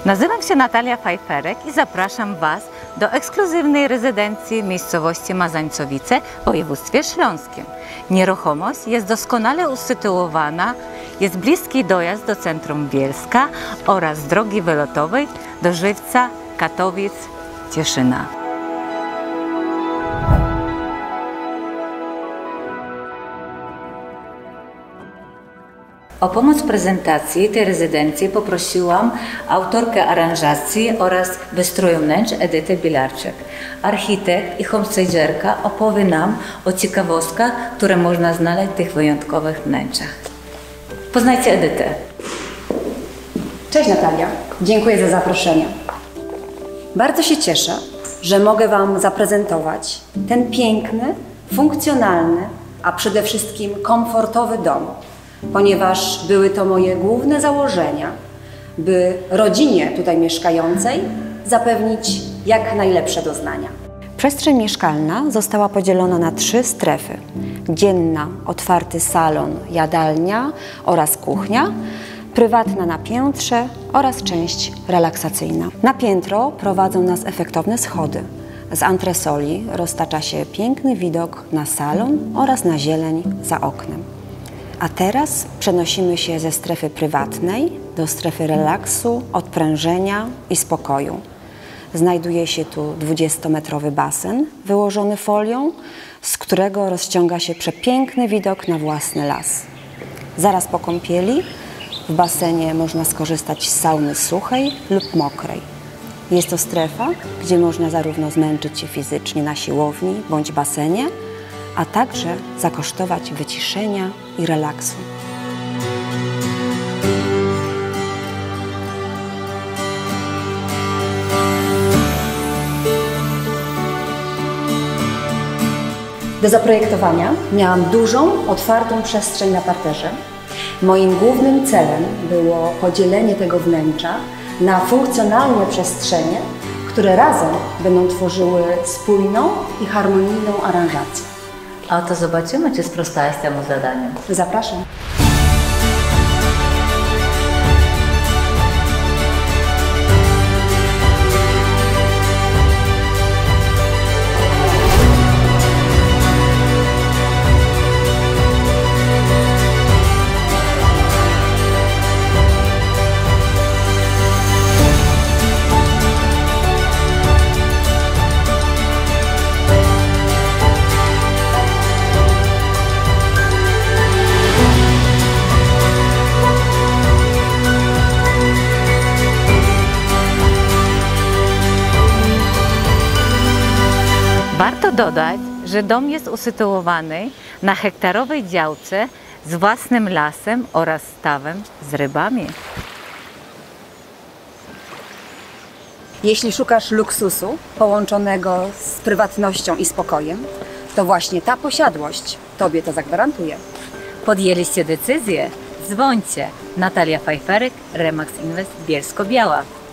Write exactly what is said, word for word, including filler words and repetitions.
Nazywam się Natalia Fajferek i zapraszam Was do ekskluzywnej rezydencji w miejscowości Mazańcowice w województwie śląskim. Nieruchomość jest doskonale usytuowana, jest bliski dojazd do centrum Bielska oraz drogi wylotowej do Żywca, Katowic, Cieszyna. O pomoc w prezentacji tej rezydencji poprosiłam autorkę aranżacji oraz wystroju wnętrz Edytę Bilarczyk. Architekt i homestagerka opowie nam o ciekawostkach, które można znaleźć w tych wyjątkowych wnętrzach. Poznajcie Edytę. Cześć Natalia, dziękuję za zaproszenie. Bardzo się cieszę, że mogę Wam zaprezentować ten piękny, funkcjonalny, a przede wszystkim komfortowy dom, ponieważ były to moje główne założenia, by rodzinie tutaj mieszkającej zapewnić jak najlepsze doznania. Przestrzeń mieszkalna została podzielona na trzy strefy. Dzienna, otwarty salon, jadalnia oraz kuchnia, prywatna na piętrze oraz część relaksacyjna. Na piętro prowadzą nas efektowne schody. Z antresoli roztacza się piękny widok na salon oraz na zieleń za oknem. A teraz przenosimy się ze strefy prywatnej do strefy relaksu, odprężenia i spokoju. Znajduje się tu dwudziestometrowy basen wyłożony folią, z którego rozciąga się przepiękny widok na własny las. Zaraz po kąpieli w basenie można skorzystać z sauny suchej lub mokrej. Jest to strefa, gdzie można zarówno zmęczyć się fizycznie na siłowni bądź basenie, a także zakosztować wyciszenia i relaksu. Do zaprojektowania miałam dużą, otwartą przestrzeń na parterze. Moim głównym celem było podzielenie tego wnętrza na funkcjonalne przestrzenie, które razem będą tworzyły spójną i harmonijną aranżację. A to zobaczymy, czy sprostałaś temu zadaniu. Zapraszam. Warto dodać, że dom jest usytuowany na hektarowej działce z własnym lasem oraz stawem z rybami. Jeśli szukasz luksusu połączonego z prywatnością i spokojem, to właśnie ta posiadłość Tobie to zagwarantuje. Podjęliście decyzję? Dzwońcie. Natalia Fajferek, Remax Invest Bielsko-Biała.